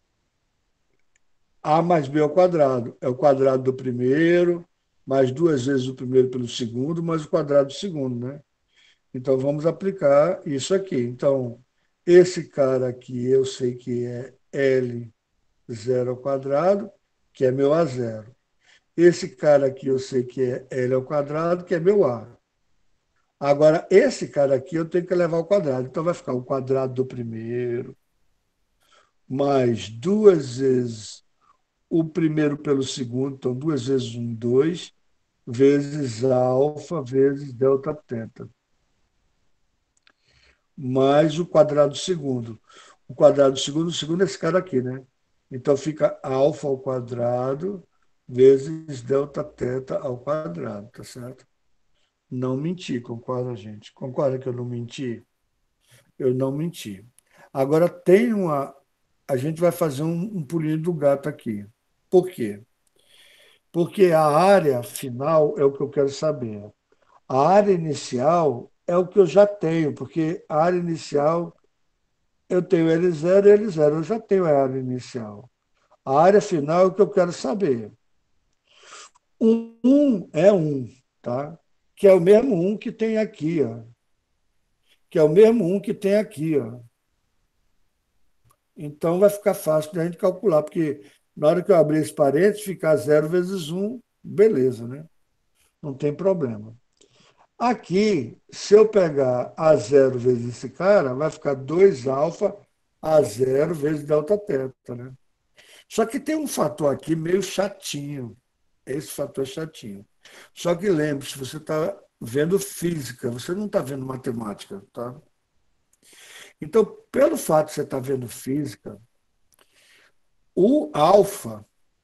A mais B ao quadrado. É o quadrado do primeiro, mais duas vezes o primeiro pelo segundo, mais o quadrado do segundo, né? Então, vamos aplicar isso aqui. Então, esse cara aqui eu sei que é L0 ao quadrado, que é meu A0. Esse cara aqui eu sei que é L ao quadrado, que é meu A. Agora, esse cara aqui eu tenho que levar ao quadrado. Então, vai ficar o quadrado do primeiro, mais duas vezes o primeiro pelo segundo, então duas vezes um, dois, vezes alfa, vezes delta teta, mais o quadrado do segundo. O segundo é esse cara aqui, né? Então, fica alfa ao quadrado vezes delta teta ao quadrado, tá certo? Não menti, concorda, gente? Concorda que eu não menti? Eu não menti. Agora tem uma. A gente vai fazer um pulinho do gato aqui. Por quê? Porque a área final é o que eu quero saber. A área inicial é o que eu já tenho, porque a área inicial eu tenho L0 e L0, eu já tenho a área inicial. A área final é o que eu quero saber. Um é um, tá? Que é o mesmo um que tem aqui, ó, que é o mesmo um que tem aqui, ó. Então vai ficar fácil de a gente calcular, porque na hora que eu abrir esse parênteses, ficar 0 vezes 1, beleza, né? Não tem problema. Aqui, se eu pegar A0 vezes esse cara, vai ficar 2 alfa A0 vezes delta teta, né? Só que tem um fator aqui meio chatinho. Esse fator é chatinho. Só que lembre-se, você está vendo física, você não está vendo matemática, tá? Então, pelo fato de você estar vendo física, o alfa,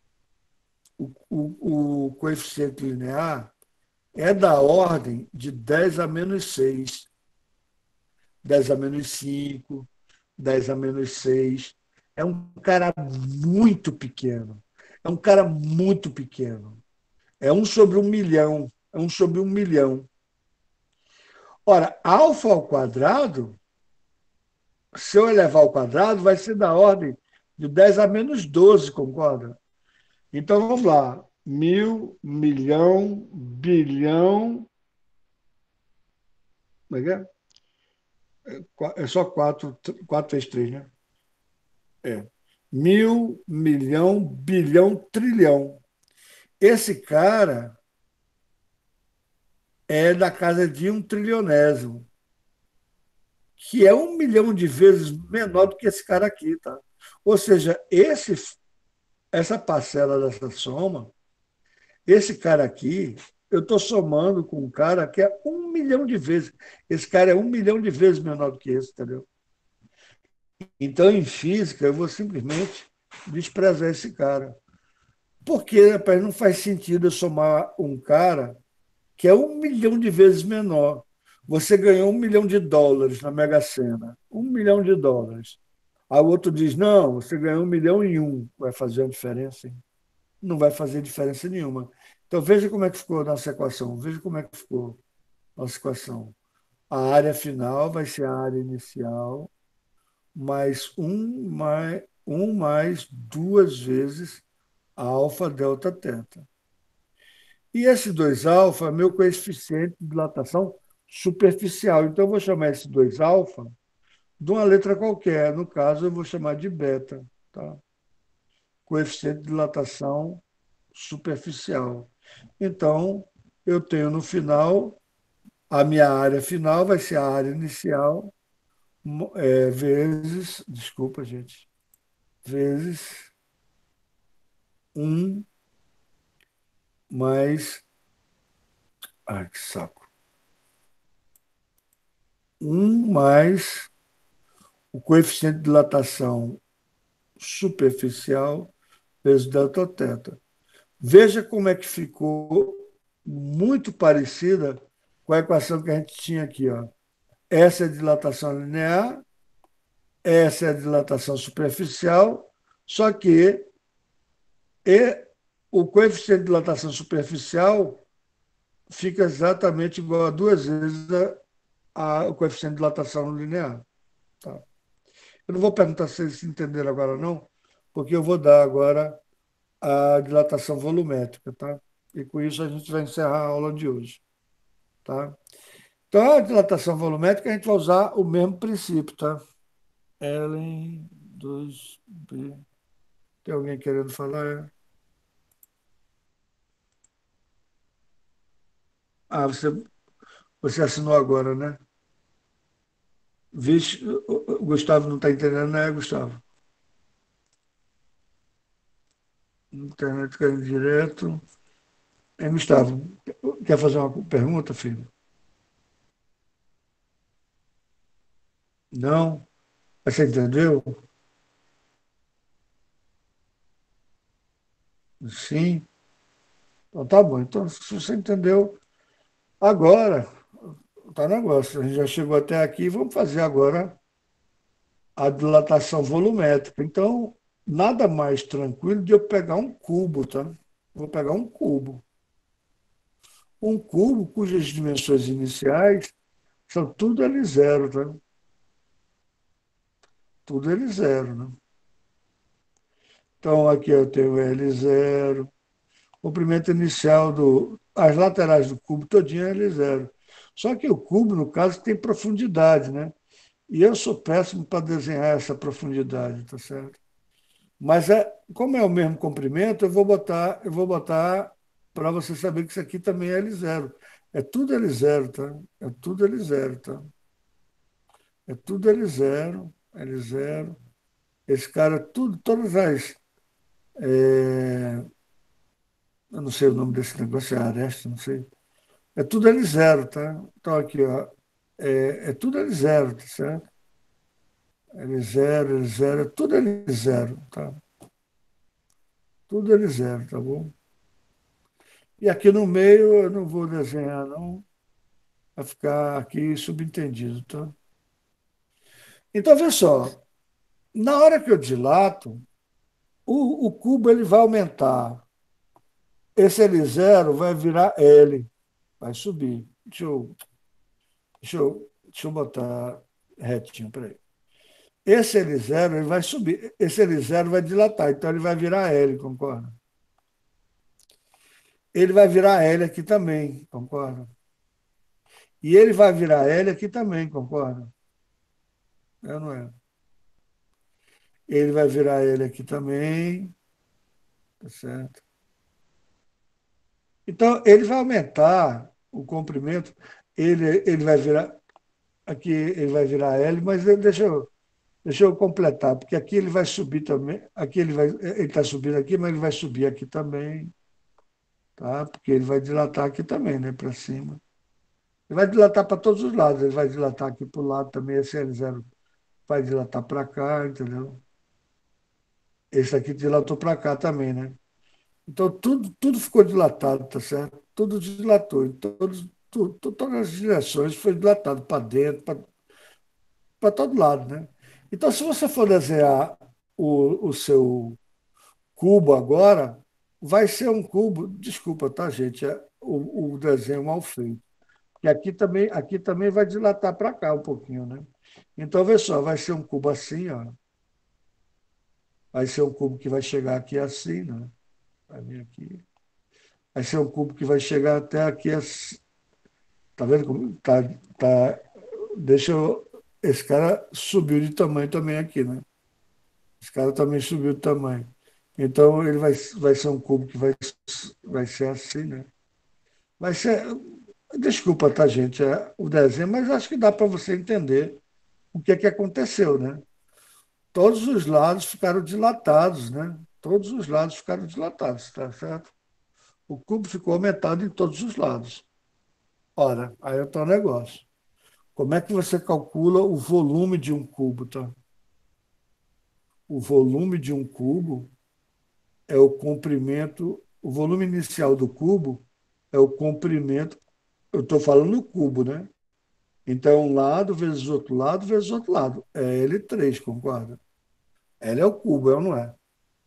o coeficiente linear, é da ordem de 10 a -6, 10 a -5, 10 a -6. É um cara muito pequeno. É um cara muito pequeno. É 1/1 milhão. É 1/1 milhão. Ora, alfa ao quadrado, se eu elevar ao quadrado, vai ser da ordem de 10 a -12, concorda? Então vamos lá. Mil, milhão, bilhão. Como é que é? É só quatro vezes três, né? É. Mil, milhão, bilhão, trilhão. Esse cara é da casa de um trilionésimo, que é 1 milhão de vezes menor do que esse cara aqui, tá? Ou seja, essa parcela dessa soma, esse cara aqui, eu estou somando com um cara que é 1 milhão de vezes. Esse cara é 1 milhão de vezes menor do que esse, entendeu? Então, em física, eu vou simplesmente desprezar esse cara. Porque, rapaz, não faz sentido eu somar um cara que é 1 milhão de vezes menor. Você ganhou US$ 1 milhão na Mega Sena. US$ 1 milhão. Aí o outro diz, não, você ganhou 1 milhão e um. Vai fazer uma diferença? Hein? Não vai fazer diferença nenhuma. Então veja como é que ficou a nossa equação. Veja como é que ficou a nossa equação. A área final vai ser a área inicial mais 2 vezes alfa delta teta. E esse 2 alfa é meu coeficiente de dilatação superficial. Então, eu vou chamar esse 2 alfa de uma letra qualquer. No caso, eu vou chamar de beta. Tá? Coeficiente de dilatação superficial. Então, eu tenho no final, a minha área final vai ser a área inicial, vezes, desculpa, gente, vezes um mais, ai, que saco, um mais o coeficiente de dilatação superficial vezes delta teta. Veja como é que ficou muito parecida com a equação que a gente tinha aqui. Ó. Essa é a dilatação linear, essa é a dilatação superficial, só que o coeficiente de dilatação superficial fica exatamente igual a 2 vezes o coeficiente de dilatação linear. Tá? Eu não vou perguntar se vocês entenderam agora, não, porque eu vou dar agora a dilatação volumétrica, tá? E com isso a gente vai encerrar a aula de hoje, tá? Então, a dilatação volumétrica a gente vai usar o mesmo princípio, tá? L 2B. Tem alguém querendo falar? Ah, você assinou agora, né? Vixe, o Gustavo não está entendendo, né, Gustavo? Internet caindo direto. Gustavo, quer fazer uma pergunta, filho? Não? Você entendeu? Sim? Então tá bom. Então, se você entendeu, agora tá negócio. A gente já chegou até aqui, vamos fazer agora a dilatação volumétrica. Então, nada mais tranquilo de eu pegar um cubo, tá? Vou pegar um cubo. Um cubo cujas dimensões iniciais são tudo L0, tá? Tudo L0, né? Então, aqui eu tenho L0, comprimento inicial as laterais do cubo todinho é L0. Só que o cubo, no caso, tem profundidade, né? E eu sou péssimo para desenhar essa profundidade, tá certo? Mas como é o mesmo comprimento, eu vou botar para você saber que isso aqui também é L0. É tudo L0, tá? É tudo L0, tá? É tudo L0, L0. Esse cara, tudo, todas as. Eu não sei o nome desse negócio, é Aresta, não sei. É tudo L0, tá? Então aqui, ó. É tudo L0, tá certo? L0, L0, é tudo L0, tá? Tudo L0, tá bom? E aqui no meio eu não vou desenhar, não. Vai ficar aqui subentendido, tá? Então, vê só. Na hora que eu dilato, o cubo ele vai aumentar. Esse L0 vai virar L, vai subir. Deixa eu botar retinho, peraí. Esse L0 ele vai subir. Esse L0 vai dilatar, então ele vai virar L, concorda? Ele vai virar L aqui também, concorda? E ele vai virar L aqui também, concorda? É ou não é? Ele vai virar L aqui também, tá certo? Então, ele vai aumentar o comprimento, ele vai virar, aqui ele vai virar L, mas deixa eu completar, porque aqui ele vai subir também, aqui ele está subindo aqui, mas ele vai subir aqui também, tá? Porque ele vai dilatar aqui também, né, para cima. Ele vai dilatar para todos os lados, ele vai dilatar aqui para o lado também, esse L0 vai dilatar para cá, entendeu? Esse aqui dilatou para cá também, né? Então, tudo ficou dilatado, tá certo? Tudo dilatou, em todas as direções foi dilatado para dentro, para todo lado, né? Então, se você for desenhar o seu cubo agora, vai ser um cubo, desculpa, tá, gente? É o desenho mal feito. E aqui também vai dilatar para cá um pouquinho, né? Então, vê só, vai ser um cubo assim, ó. Vai ser um cubo que vai chegar aqui assim, né? Vai vir aqui. Vai ser um cubo que vai chegar até aqui assim. Tá vendo como tá, deixa eu, esse cara subiu de tamanho também aqui, né? Esse cara também subiu de tamanho. Então ele vai ser um cubo que vai ser assim, né? Vai ser, desculpa, tá, gente, o desenho, mas acho que dá para você entender o que é que aconteceu, né? Todos os lados ficaram dilatados, né? Todos os lados ficaram dilatados, tá certo? O cubo ficou aumentado em todos os lados. Ora, aí é o negócio. Como é que você calcula o volume de um cubo, tá? O volume de um cubo é o comprimento, o volume inicial do cubo é o comprimento, eu estou falando no cubo, né? Então, um lado vezes outro lado vezes outro lado. É L3, concorda? L é o cubo, é ou não é?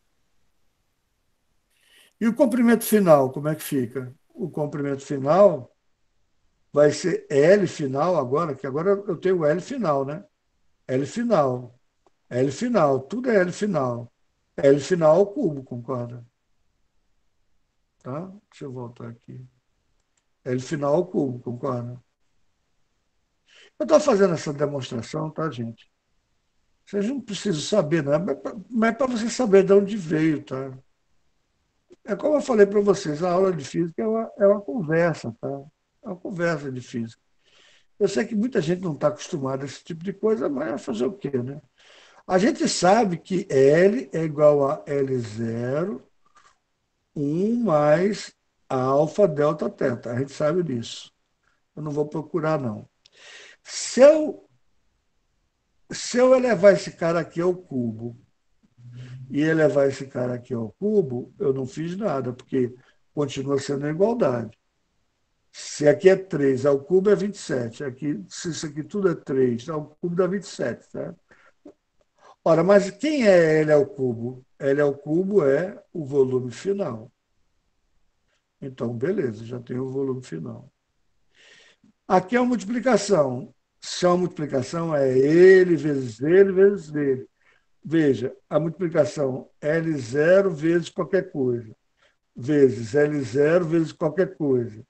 E o comprimento final, como é que fica? O comprimento final vai ser L final agora, que agora eu tenho L final, né? L final. L final, tudo é L final. L final ao cubo, concorda? Tá? Deixa eu voltar aqui. L final ao cubo, concorda? Eu estou fazendo essa demonstração, tá, gente? Vocês não precisam saber, não, mas é para você saber de onde veio, tá? É como eu falei para vocês, a aula de física é uma conversa, tá? É uma conversa de física. Eu sei que muita gente não está acostumada a esse tipo de coisa, mas vai fazer o quê, né? A gente sabe que L é igual a L0, 1 mais alfa, delta, teta. A gente sabe disso. Eu não vou procurar, não. Se eu, se eu elevar esse cara aqui ao cubo e elevar esse cara aqui ao cubo, eu não fiz nada, porque continua sendo a igualdade. Se aqui é 3 ao cubo é 27. Aqui, se isso aqui tudo é 3 ao cubo dá 27, tá? Ora, mas quem é L ao cubo? L ao cubo é o volume final. Então, beleza, já tem o volume final. Aqui é uma multiplicação. Se é uma multiplicação, é ele vezes ele. Veja, a multiplicação L0 vezes qualquer coisa, vezes L0 vezes qualquer coisa,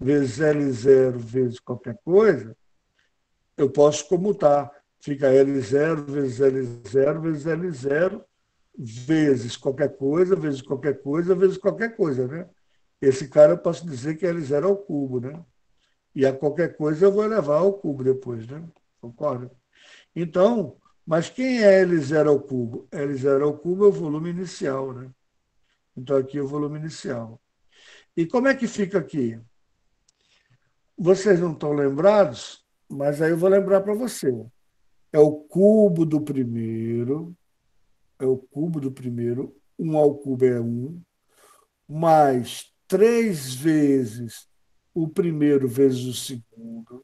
vezes L0 vezes qualquer coisa, eu posso comutar. Fica L0 vezes L0 vezes L0 vezes qualquer coisa, vezes qualquer coisa, vezes qualquer coisa, né? Esse cara eu posso dizer que é L0 ao cubo, né? E a qualquer coisa eu vou elevar ao cubo depois, né? Concorda? Então, mas quem é L0 ao cubo? L0 ao cubo é o volume inicial, né? Então aqui é o volume inicial. E como é que fica aqui? Vocês não estão lembrados, mas aí eu vou lembrar para você. É o cubo do primeiro, é o cubo do primeiro, 1 ao cubo é 1, mais 3 vezes o primeiro vezes o segundo,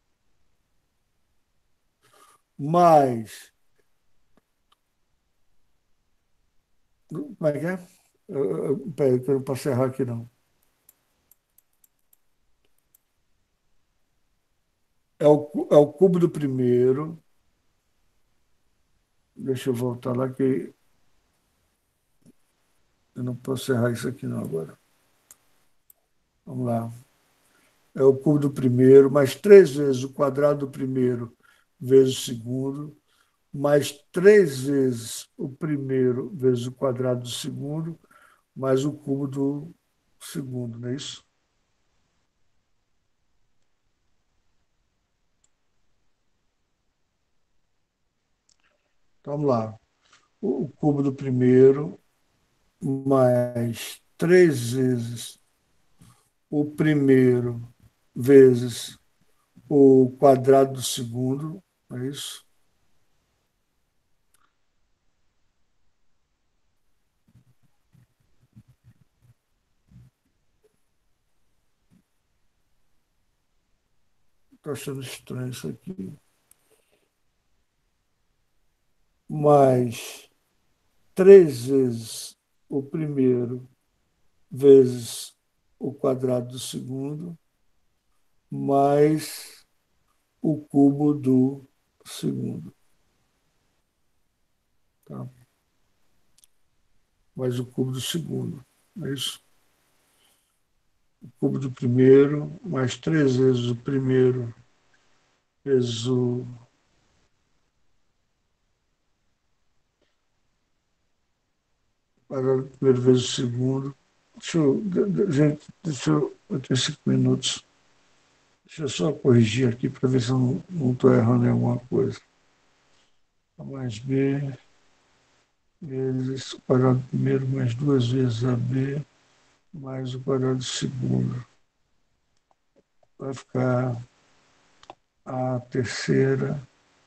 mais. Como é que é? Peraí, que eu não posso errar aqui, não. É o cubo do primeiro. Deixa eu voltar lá, que eu não posso errar isso aqui, não, agora. Vamos lá. É o cubo do primeiro, mais 3 vezes o quadrado do primeiro vezes o segundo, mais 3 vezes o primeiro vezes o quadrado do segundo, mais o cubo do segundo, não é isso? Então, vamos lá. O cubo do primeiro mais 3 vezes o primeiro vezes o quadrado do segundo, não é isso? Estou achando estranho isso aqui. Mais 3 vezes o primeiro vezes o quadrado do segundo, mais o cubo do segundo. Tá? Mais o cubo do segundo. É isso? O cubo do primeiro, mais 3 vezes o primeiro vezes o quadrado do primeiro vezes o segundo. Gente, deixa eu ter 5 minutos. Deixa eu só corrigir aqui para ver se eu não estou errando em alguma coisa. A mais B vezes o quadrado do primeiro mais 2 vezes AB mais o quadrado do segundo. Vai ficar a terceira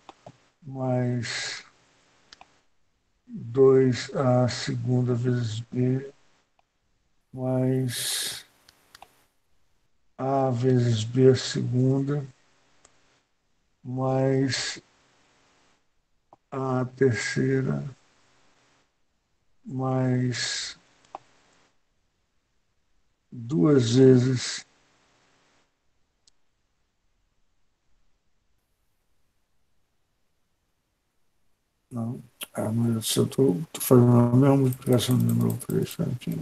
mais 2 a segunda vezes B mais A vezes B a segunda mais a terceira mais 2 vezes. Não. Ah, mas eu estou fazendo a mesma multiplicação de novo para deixar aqui.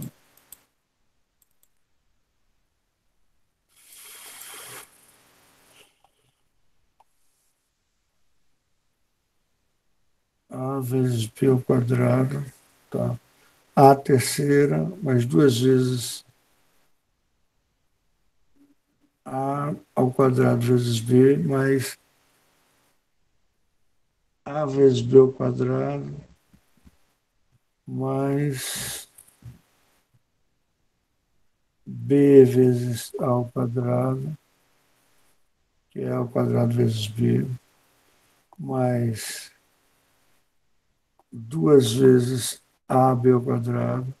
A vezes B ao quadrado, tá? A terceira, mais 2 vezes A ao quadrado vezes B, mais A vezes B ao quadrado, mais B vezes A ao quadrado, que é A ao quadrado vezes B, mais 2 vezes AB ao quadrado,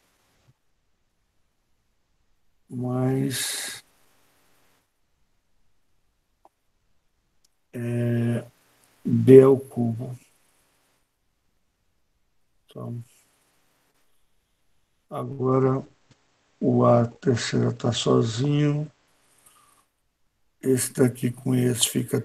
mais B ao cubo. Então, agora o A terceira está sozinho. Esse daqui com esse fica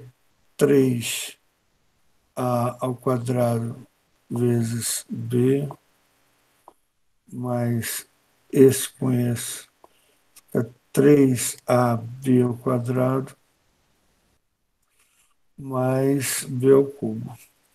3A ao quadrado vezes B, mais esse com esse fica 3ab ao quadrado mais b ao cubo.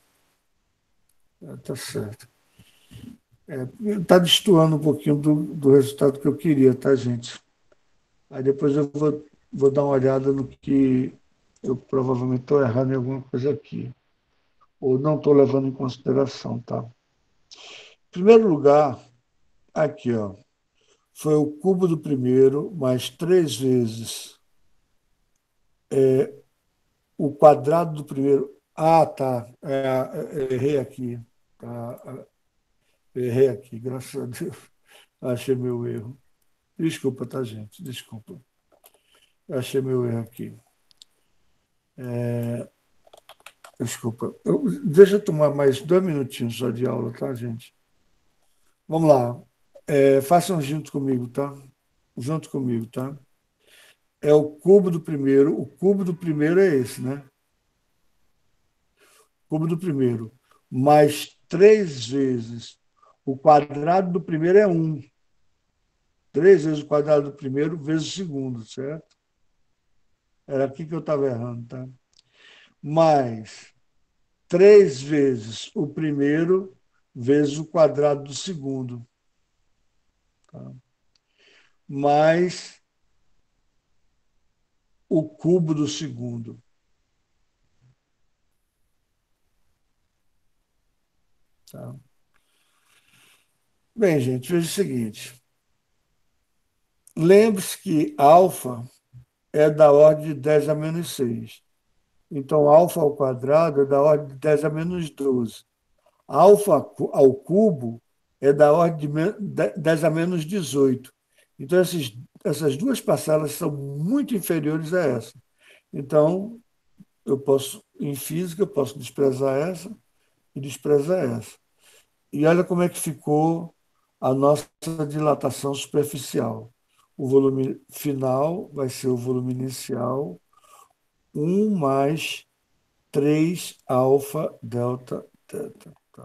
Tá certo. Está destoando um pouquinho do resultado que eu queria, tá, gente? Aí depois eu vou dar uma olhada no que eu provavelmente estou errando em alguma coisa aqui. Ou não estou levando em consideração, tá? Em primeiro lugar, aqui, ó, foi o cubo do primeiro mais 3 vezes o quadrado do primeiro. Ah, tá. Errei aqui. Tá, errei aqui, graças a Deus. Achei meu erro. Desculpa, tá, gente? Desculpa. Achei meu erro aqui. Desculpa. Deixa eu tomar mais 2 minutinhos só de aula, tá, gente? Vamos lá. Façam junto comigo, tá? Junto comigo, tá? É o cubo do primeiro. O cubo do primeiro é esse, né? Cubo do primeiro. Mais 3 vezes. O quadrado do primeiro é 1. 3 vezes o quadrado do primeiro vezes o segundo, certo? Era aqui que eu estava errando, tá? Mais 3 vezes o primeiro vezes o quadrado do segundo. Tá? Mais o cubo do segundo. Tá? Bem, gente, veja o seguinte. Lembre-se que alfa é da ordem de 10 a menos 6. Então, alfa ao quadrado é da ordem de 10 a menos 12. Alfa ao cubo é da ordem de 10 a menos 18. Então, essas duas parcelas são muito inferiores a essa. Então, em física, eu posso desprezar essa e desprezar essa. E olha como é que ficou a nossa dilatação superficial. O volume final vai ser o volume inicial, 1 mais 3 alfa delta teta. Tá?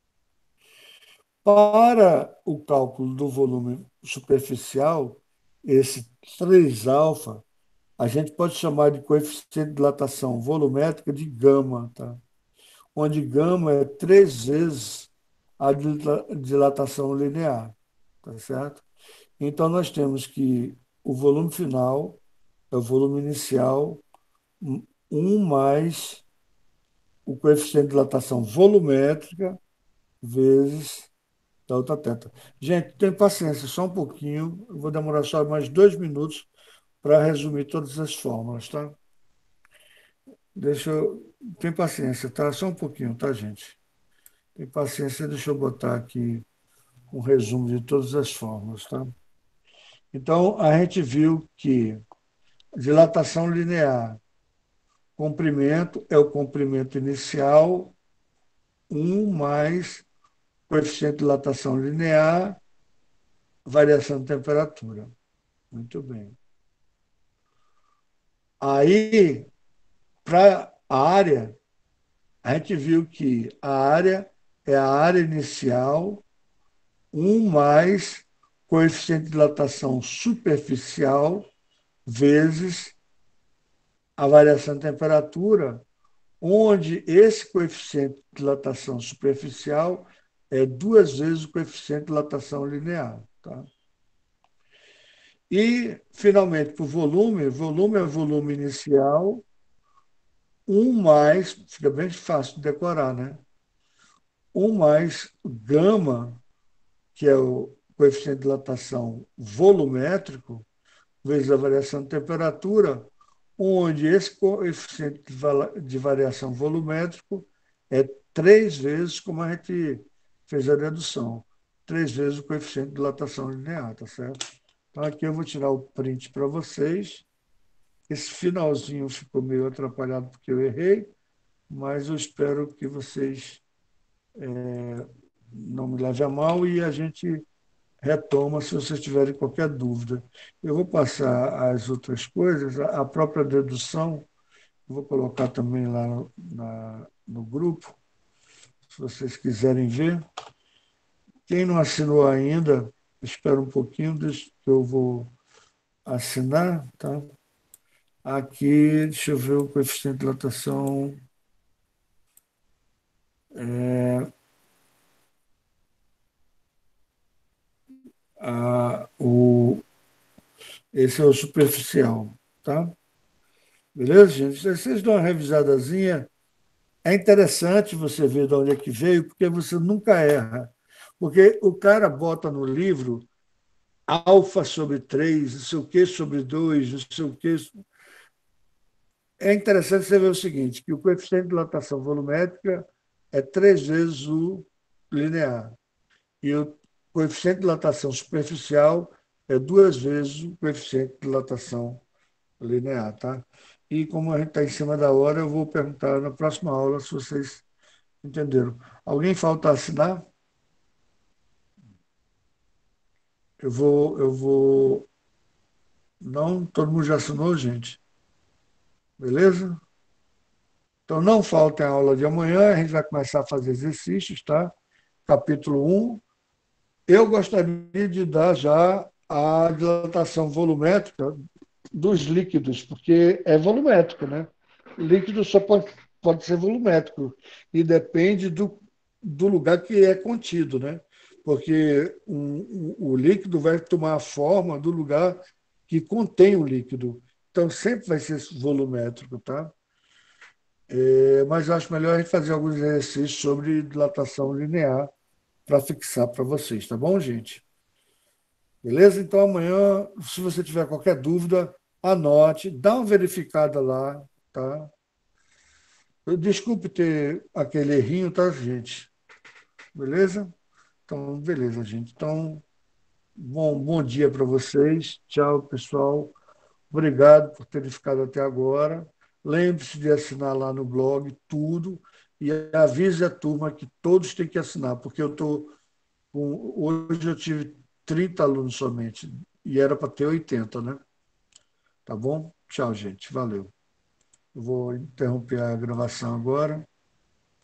Para o cálculo do volume superficial, esse 3 alfa, a gente pode chamar de coeficiente de dilatação volumétrica de gama, tá? Onde gama é 3 vezes a dilatação linear, tá certo? Então, nós temos que o volume final é o volume inicial, 1 mais o coeficiente de dilatação volumétrica vezes delta teta. Gente, tem paciência, só um pouquinho. Eu vou demorar só mais 2 minutos para resumir todas as fórmulas, tá? Tem paciência, tá? Só um pouquinho, tá, gente? Tem paciência, deixa eu botar aqui um resumo de todas as fórmulas, tá? Então, a gente viu que dilatação linear, comprimento é o comprimento inicial, 1 mais coeficiente de dilatação linear, variação de temperatura. Muito bem. Aí, para a área, a gente viu que a área é a área inicial, 1 mais coeficiente de dilatação superficial, vezes a variação de temperatura, onde esse coeficiente de dilatação superficial é 2 vezes o coeficiente de dilatação linear. Tá? E, finalmente, para o volume, volume é volume inicial, 1 mais, fica bem fácil de decorar, né? 1 mais gama, que é o coeficiente de dilatação volumétrico, vezes a variação de temperatura, onde esse coeficiente de variação volumétrico é 3 vezes, como a gente fez a dedução, 3 vezes o coeficiente de dilatação linear, tá certo? Então, aqui eu vou tirar o print para vocês. Esse finalzinho ficou meio atrapalhado porque eu errei, mas eu espero que vocês não me levem a mal e a gente retoma se vocês tiverem qualquer dúvida. Eu vou passar as outras coisas, a própria dedução, eu vou colocar também lá no grupo, se vocês quiserem ver. Quem não assinou ainda, espera um pouquinho, que eu vou assinar, tá? Aqui, deixa eu ver o coeficiente de dilatação. É, esse é o superficial, tá? Beleza, gente? Se vocês dão uma revisadazinha, é interessante você ver de onde é que veio, porque você nunca erra. Porque o cara bota no livro alfa sobre 3, não sei o que sobre 2, não sei o que. É interessante você ver o seguinte, que o coeficiente de dilatação volumétrica é 3 vezes o linear. E o coeficiente de dilatação superficial é 2 vezes o coeficiente de dilatação linear, tá? E como a gente está em cima da hora, eu vou perguntar na próxima aula se vocês entenderam. Alguém falta assinar? Eu vou. Não, todo mundo já assinou, gente. Beleza? Então não faltem a aula de amanhã, a gente vai começar a fazer exercícios, tá? Capítulo 1. Eu gostaria de dar já a dilatação volumétrica dos líquidos, porque é volumétrico, né? Líquido só pode ser volumétrico e depende do lugar que é contido, né? Porque o líquido vai tomar a forma do lugar que contém o líquido. Então, sempre vai ser volumétrico, tá? Mas eu acho melhor a gente fazer alguns exercícios sobre dilatação linear para fixar para vocês, tá bom, gente? Beleza? Então amanhã, se você tiver qualquer dúvida, anote, dá uma verificada lá, tá? Desculpe ter aquele errinho, tá, gente? Beleza? Então, beleza, gente. Então, bom dia para vocês. Tchau, pessoal. Obrigado por terem ficado até agora. Lembre-se de assinar lá no blog tudo e avise a turma que todos têm que assinar, porque hoje eu tive 30 alunos somente e era para ter 80, né? Tá bom? Tchau, gente. Valeu. Eu vou interromper a gravação agora.